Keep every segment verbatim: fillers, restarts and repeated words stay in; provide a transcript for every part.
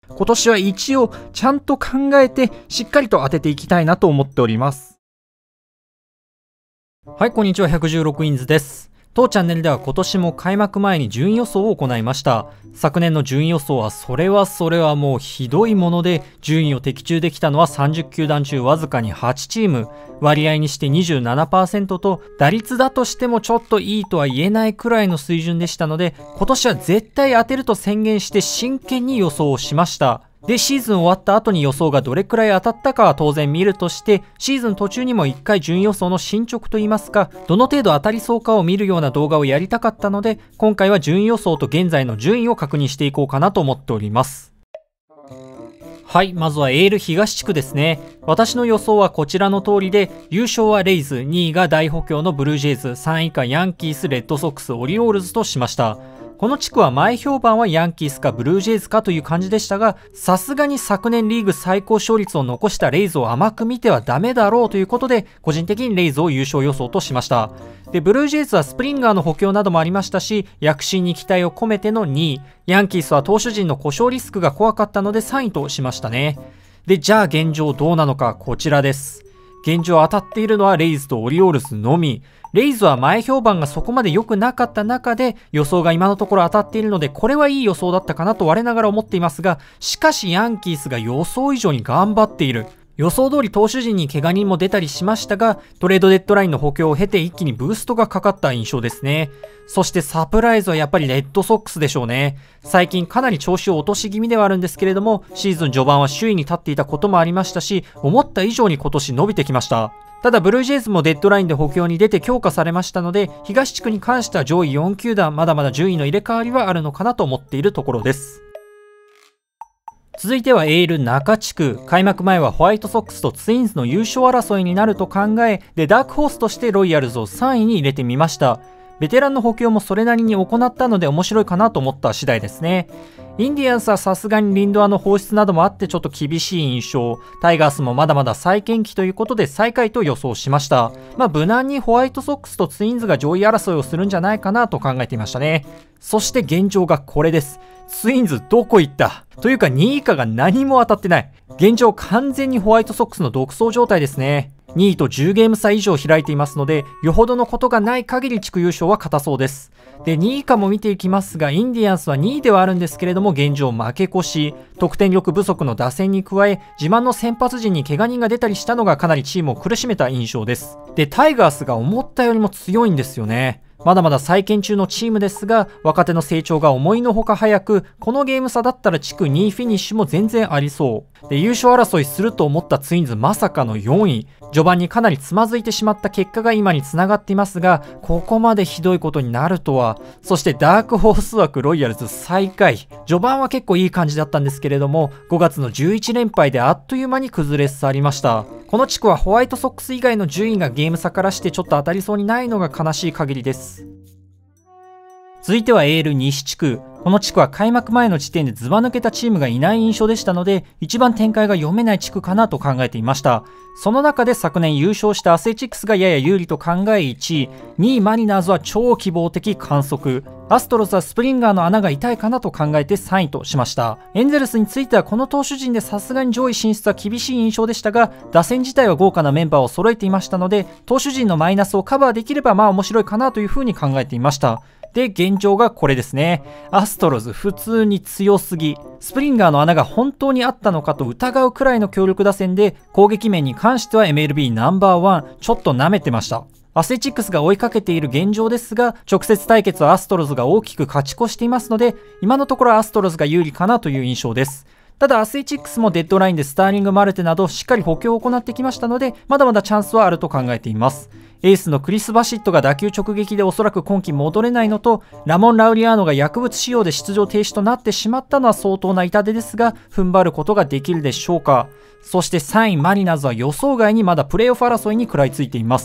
今年は一応ちゃんと考えてしっかりと当てていきたいなと思っております。はい、こんにちは。ひゃくじゅうろくインズです。当チャンネルでは今年も開幕前に順位予想を行いました。昨年の順位予想はそれはそれはもうひどいもので、順位を的中できたのはさんじゅう球団中わずかにはちチーム、割合にして にじゅうななパーセント と打率だとしてもちょっといいとは言えないくらいの水準でしたので、今年は絶対当てると宣言して真剣に予想をしました。で、シーズン終わった後に予想がどれくらい当たったかは当然見るとして、シーズン途中にもいっかい順位予想の進捗といいますか、どの程度当たりそうかを見るような動画をやりたかったので、今回は順位予想と現在の順位を確認していこうかなと思っております。はい、まずはエール東地区ですね。私の予想はこちらの通りで、優勝はレイズ、にいが大補強のブルージェイズ、さんいがヤンキース、レッドソックス、オリオールズとしました。この地区は前評判はヤンキースかブルージェイズかという感じでしたが、さすがに昨年リーグ最高勝率を残したレイズを甘く見てはダメだろうということで、個人的にレイズを優勝予想としました。で、ブルージェイズはスプリンガーの補強などもありましたし、躍進に期待を込めてのにい、ヤンキースは投手陣の故障リスクが怖かったのでさんいとしましたね。で、じゃあ現状どうなのかこちらです。現状当たっているのはレイズとオリオールズのみ。レイズは前評判がそこまで良くなかった中で予想が今のところ当たっているので、これはいい予想だったかなと我ながら思っていますが、しかしヤンキースが予想以上に頑張っている。予想通り投手陣に怪我人も出たりしましたが、トレードデッドラインの補強を経て一気にブーストがかかった印象ですね。そしてサプライズはやっぱりレッドソックスでしょうね。最近かなり調子を落とし気味ではあるんですけれども、シーズン序盤は首位に立っていたこともありましたし、思った以上に今年伸びてきました。ただブルージェイズもデッドラインで補強に出て強化されましたので、東地区に関しては上位よん球団、まだまだ順位の入れ替わりはあるのかなと思っているところです。続いてはエール中地区。開幕前はホワイトソックスとツインズの優勝争いになると考え、でダークホースとしてロイヤルズをさんいに入れてみました。ベテランの補強もそれなりに行ったので面白いかなと思った次第ですね。インディアンスはさすがにリンドアの放出などもあってちょっと厳しい印象。タイガースもまだまだ再建期ということで最下位と予想しました。まあ無難にホワイトソックスとツインズが上位争いをするんじゃないかなと考えていましたね。そして現状がこれです。ツインズどこ行ったというかにい以下が何も当たってない。現状完全にホワイトソックスの独走状態ですね。にいとじゅうゲーム差以上開いていますので、よほどのことがない限り地区優勝は固そうです。で、にい以下も見ていきますが、インディアンスはにいではあるんですけれども、現状負け越し、得点力不足の打線に加え、自慢の先発陣に怪我人が出たりしたのがかなりチームを苦しめた印象です。で、タイガースが思ったよりも強いんですよね。まだまだ再建中のチームですが、若手の成長が思いのほか早く、このゲーム差だったら地区にいフィニッシュも全然ありそう。で、優勝争いすると思ったツインズまさかのよんい。序盤にかなりつまずいてしまった結果が今につながっていますが、ここまでひどいことになるとは。そしてダークホース枠ロイヤルズ最下位。序盤は結構いい感じだったんですけれども、ごがつのじゅういち連敗であっという間に崩れつつありました。この地区はホワイトソックス以外の順位がゲーム差からしてちょっと当たりそうにないのが悲しい限りです。続いてはエール西地区。この地区は開幕前の時点でずば抜けたチームがいない印象でしたので、一番展開が読めない地区かなと考えていました。その中で昨年優勝したアスレチックスがやや有利と考えいちい、にいマリナーズは超希望的観測、アストロズはスプリンガーの穴が痛いかなと考えてさんいとしました。エンゼルスについてはこの投手陣でさすがに上位進出は厳しい印象でしたが、打線自体は豪華なメンバーを揃えていましたので、投手陣のマイナスをカバーできればまあ面白いかなというふうに考えていました。で、現状がこれですね。アストロズ普通に強すぎ。スプリンガーの穴が本当にあったのかと疑うくらいの強力打線で、攻撃面に関しては エムエルビー ナンバーワン、ちょっと舐めてました。アスレチックスが追いかけている現状ですが、直接対決はアストロズが大きく勝ち越していますので、今のところアストロズが有利かなという印象です。ただアスレチックスもデッドラインでスターリング・マルテなどしっかり補強を行ってきましたので、まだまだチャンスはあると考えています。エースのクリス・バシットが打球直撃でおそらく今季戻れないのと、ラモン・ラウリアーノが薬物使用で出場停止となってしまったのは相当な痛手ですが、踏ん張ることができるでしょうか。そしてさんいマリナーズは予想外にまだプレーオフ争いに食らいついています。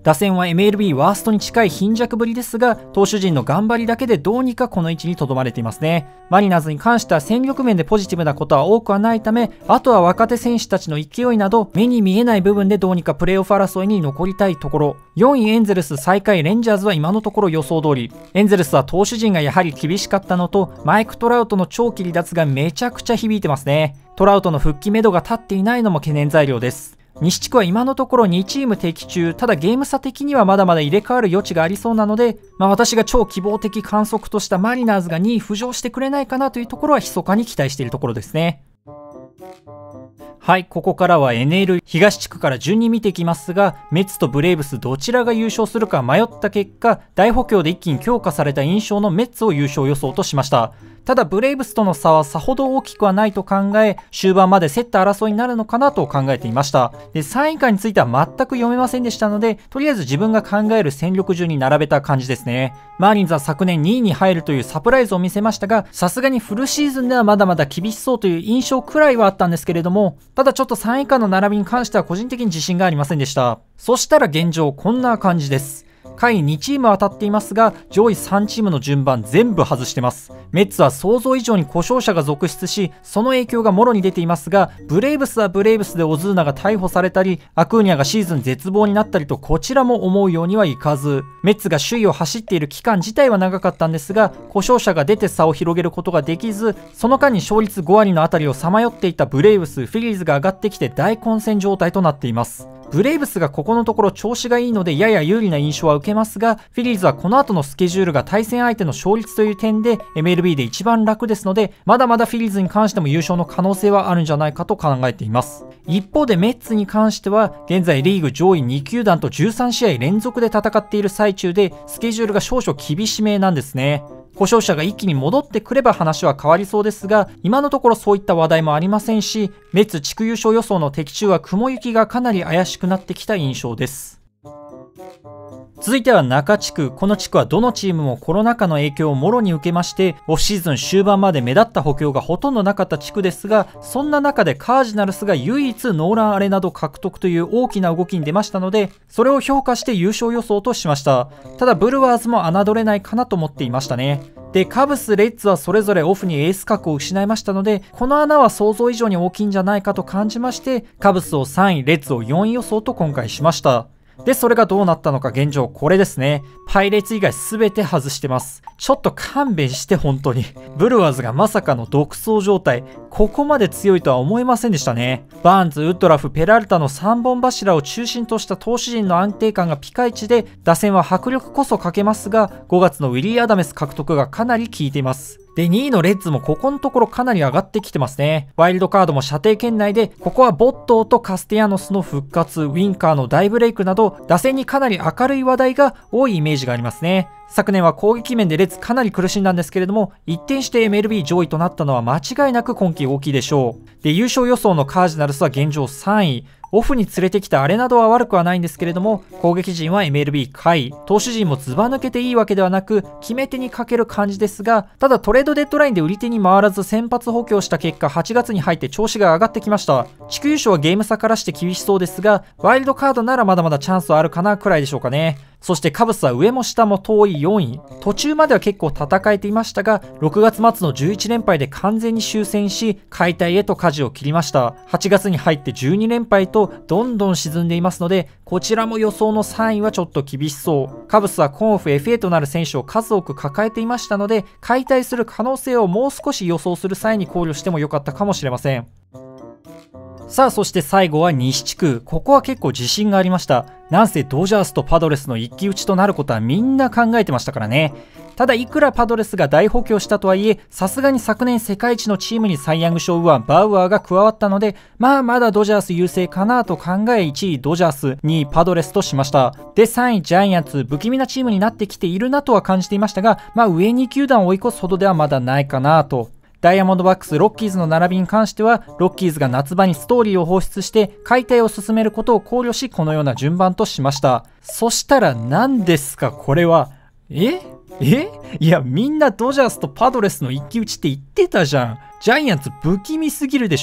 打線は エムエルビー ワーストに近い貧弱ぶりですが、投手陣の頑張りだけでどうにかこの位置にとどまれていますね。マリナーズに関しては戦力面でポジティブなことは多くはないため、あとは若手選手たちの勢いなど目に見えない部分でどうにかプレーオフ争いに残りたいところ。よんいエンゼルス、最下位レンジャーズは今のところ予想通り。エンゼルスは投手陣がやはり厳しかったのと、マイク・トラウトの長期離脱がめちゃくちゃ響いてますね。トラウトの復帰目処が立っていないのも懸念材料です。西地区は今のところにチーム的中、ただゲーム差的にはまだまだ入れ替わる余地がありそうなので、まあ、私が超希望的観測としたマリナーズがにい浮上してくれないかなというところは密かに期待しているところですね。はい、ここからは エヌエル 東地区から順に見ていきますが、メッツとブレーブスどちらが優勝するか迷った結果、大補強で一気に強化された印象のメッツを優勝予想としました。ただブレーブスとの差はさほど大きくはないと考え、終盤まで競った争いになるのかなと考えていました。で、さんい以下については全く読めませんでしたので、とりあえず自分が考える戦力順に並べた感じですね。マーリンズは昨年にいに入るというサプライズを見せましたが、さすがにフルシーズンではまだまだ厳しそうという印象くらいはあったんですけれども、ただちょっとさんい以下の並びに関しては個人的に自信がありませんでした。そしたら現状こんな感じです。下位にチームは当たっていますが、上位さんチームの順番全部外してます。メッツは想像以上に故障者が続出し、その影響がもろに出ていますが、ブレイブスはブレイブスでオズーナが逮捕されたり、アクーニャがシーズン絶望になったりと、こちらも思うようにはいかず、メッツが首位を走っている期間自体は長かったんですが、故障者が出て差を広げることができず、その間に勝率ご割のあたりをさまよっていたブレイブス、フィリーズが上がってきて大混戦状態となっています。ブレイブスがここのところ調子がいいのでやや有利な印象は受けますが、フィリーズはこの後のスケジュールが対戦相手の勝率という点で エムエルビー で一番楽ですので、まだまだフィリーズに関しても優勝の可能性はあるんじゃないかと考えています。一方でメッツに関しては現在リーグ上位に球団とじゅうさんしあい連続で戦っている最中で、スケジュールが少々厳しめなんですね。故障者が一気に戻ってくれば話は変わりそうですが、今のところそういった話題もありませんし、メッツ地区優勝予想の的中は雲行きがかなり怪しくなってきた印象です。続いては中地区。この地区はどのチームもコロナ禍の影響をもろに受けまして、オフシーズン終盤まで目立った補強がほとんどなかった地区ですが、そんな中でカージナルスが唯一ノーランアレナド獲得という大きな動きに出ましたので、それを評価して優勝予想としました。ただブルワーズも侮れないかなと思っていましたね。で、カブス、レッズはそれぞれオフにエース格を失いましたので、この穴は想像以上に大きいんじゃないかと感じまして、カブスをさんい、レッズをよんい予想と今回しました。で、それがどうなったのか現状これですね。パイレーツ以外全て外してます。ちょっと勘弁して本当に。ブルワーズがまさかの独走状態。ここまで強いとは思えませんでしたね。バーンズ、ウッドラフ、ペラルタのさんぼん柱を中心とした投手陣の安定感がピカイチで、打線は迫力こそ欠けますが、ごがつのウィリー・アダメス獲得がかなり効いています。で、にいのレッズもここのところかなり上がってきてますね。ワイルドカードも射程圏内で、ここはボットーとカステヤノスの復活、ウィンカーの大ブレイクなど、打線にかなり明るい話題が多いイメージがありますね。昨年は攻撃面でレッズかなり苦しんだんですけれども、一転して エムエルビー 上位となったのは間違いなく今季大きいでしょう。で、優勝予想のカージナルスは現状さんい。オフに連れてきたアレナドは悪くはないんですけれども、攻撃陣は エムエルビー 下位、投手陣もずば抜けていいわけではなく、決め手に欠ける感じですが、ただトレードデッドラインで売り手に回らず先発補強した結果、はちがつに入って調子が上がってきました。地区優勝はゲーム差からして厳しそうですが、ワイルドカードならまだまだチャンスはあるかなくらいでしょうかね。そしてカブスは上も下も遠いよんい。途中までは結構戦えていましたが、ろくがつ末のじゅういち連敗で完全に終戦し、解体へと舵を切りました。はちがつに入ってじゅうに連敗とどんどん沈んでいますので、こちらも予想のさんいはちょっと厳しそう。カブスは今オフ エフエー となる選手を数多く抱えていましたので、解体する可能性をもう少し予想する際に考慮しても良かったかもしれません。さあ、そして最後は西地区。ここは結構自信がありました。なんせドジャースとパドレスの一騎打ちとなることはみんな考えてましたからね。ただいくらパドレスが大補強したとはいえ、さすがに昨年世界一のチームにサイ・ヤング賞右腕バウアーが加わったので、まあまだドジャース優勢かなと考え、いちいドジャース、にいパドレスとしました。で、さんいジャイアンツ、不気味なチームになってきているなとは感じていましたが、まあ上に球団を追い越すほどではまだないかなと。ダイヤモンドバックス、ロッキーズの並びに関しては、ロッキーズが夏場にストーリーを放出して解体を進めることを考慮し、このような順番としました。そしたら何ですかこれは。ええいや、みんなドジャースとパドレスの一騎打ちって言ってたじゃん。ジャイアンツ不気味すぎるでしょ。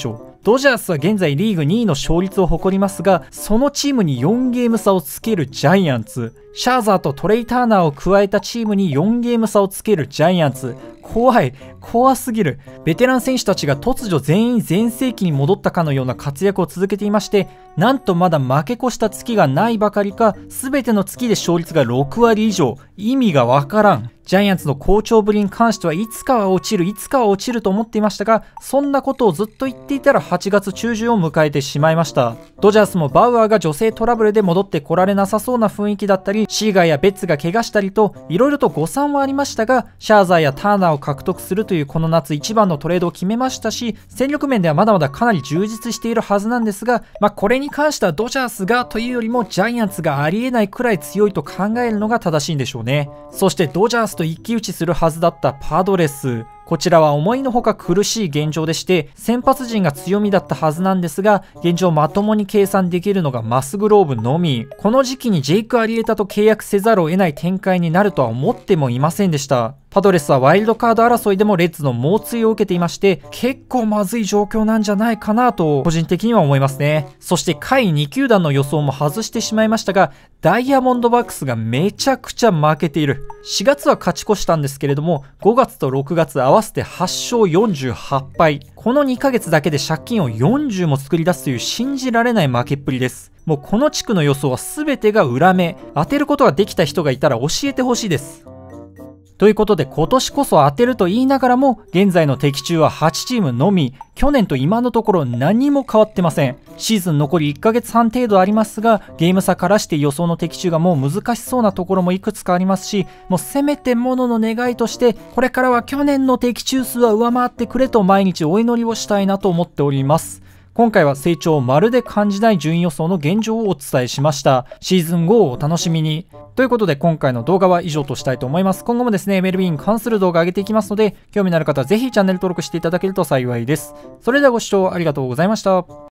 ドジャースは現在リーグにいの勝率を誇りますが、そのチームによんゲーム差をつけるジャイアンツ。シャーザーとトレイ・ターナーを加えたチームによんゲーム差をつけるジャイアンツ。怖い。怖すぎる。ベテラン選手たちが突如全員全盛期に戻ったかのような活躍を続けていまして、なんとまだ負け越した月がないばかりか、全ての月で勝率がろくわり以上。意味がわからん。ジャイアンツの好調ぶりに関してはいつかは落ちる、いつかは落ちると思っていましたが、そんなことをずっと言っていたらはちがつ中旬を迎えてしまいました。ドジャースもバウアーが女性トラブルで戻ってこられなさそうな雰囲気だったり、シーガーやベッツが怪我したりと、いろいろと誤算はありましたが、シャーザーやターナーを獲得するというこの夏一番のトレードを決めましたし、戦力面ではまだまだかなり充実しているはずなんですが、まあこれに関してはドジャースがというよりもジャイアンツがありえないくらい強いと考えるのが正しいんでしょうね。そしてドジャースと一騎打ちするはずだったパドレス。こちらは思いのほか苦しい現状でして、先発陣が強みだったはずなんですが、現状まともに計算できるのがマスグローブのみ。この時期にジェイク・アリエタと契約せざるを得ない展開になるとは思ってもいませんでした。パドレスはワイルドカード争いでもレッズの猛追を受けていまして、結構まずい状況なんじゃないかなと個人的には思いますね。そして下位に球団の予想も外してしまいましたが、ダイヤモンドバックスがめちゃくちゃ負けている。しがつは勝ち越したんですけれども、ごがつとろくがつ合わせてはちしょうよんじゅうはちぱい。このにかげつだけで借金をよんじゅうも作り出すという信じられない負けっぷりです。もうこの地区の予想は全てが裏目。当てることができた人がいたら教えてほしいです。ということで今年こそ当てると言いながらも、現在の的中ははちチームのみ。去年と今のところ何も変わってません。シーズン残りいっかげつはん程度ありますが、ゲーム差からして予想の的中がもう難しそうなところもいくつかありますし、もうせめてものの願いとして、これからは去年の的中数は上回ってくれと毎日お祈りをしたいなと思っております。今回は成長をまるで感じない順位予想の現状をお伝えしました。シーズンごをお楽しみに。ということで今回の動画は以上としたいと思います。今後もですね、エムエルビー に関する動画を上げていきますので、興味のある方はぜひチャンネル登録していただけると幸いです。それではご視聴ありがとうございました。